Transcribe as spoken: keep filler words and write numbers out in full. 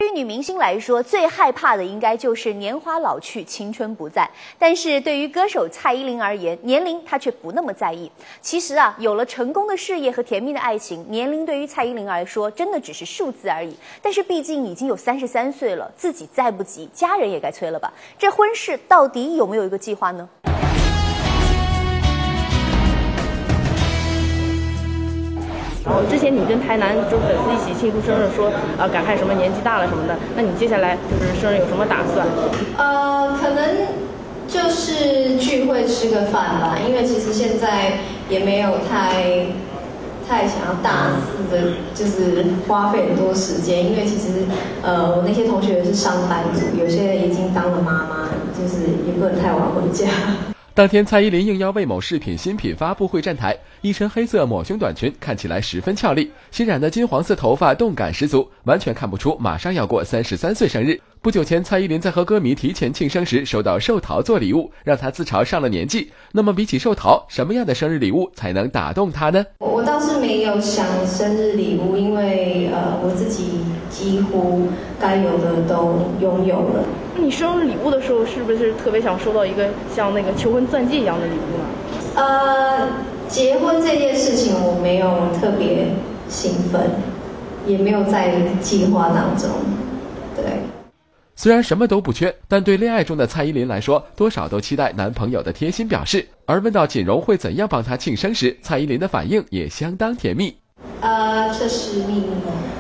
于女明星来说，最害怕的应该就是年华老去，青春不在。但是对于歌手蔡依林而言，年龄她却不那么在意。其实啊，有了成功的事业和甜蜜的爱情，年龄对于蔡依林来说，真的只是数字而已。但是毕竟已经有三十三岁了，自己再不急，家人也该催了吧？这婚事到底有没有一个计划呢？ 然后之前你跟台南就粉丝一起庆祝生日说，呃，感慨什么年纪大了什么的，那你接下来就是生日有什么打算？ 呃，可能就是聚会吃个饭吧，因为其实现在也没有太太想要大肆的，就是花费很多时间，因为其实呃，我那些同学是上班族，有些人已经当了妈妈，就是也不能太晚回家。 当天，蔡依林应邀为某饰品新品发布会站台，一身黑色抹胸短裙，看起来十分俏丽，新染的金黄色头发动感十足，完全看不出马上要过三十三岁生日。不久前，蔡依林在和歌迷提前庆生时，收到寿桃做礼物，让她自嘲上了年纪。那么，比起寿桃，什么样的生日礼物才能打动她呢？ 我倒是没有想生日礼物，因为呃，我自己几乎该有的都拥有了。 你生日礼物的时候，是不是特别想收到一个像那个求婚钻戒一样的礼物呢？ 呃，结婚这件事情我没有特别兴奋，也没有在计划当中。对。 虽然什么都不缺，但对恋爱中的蔡依林来说，多少都期待男朋友的贴心表示。而问到锦荣会怎样帮她庆生时，蔡依林的反应也相当甜蜜。 呃，这是秘密。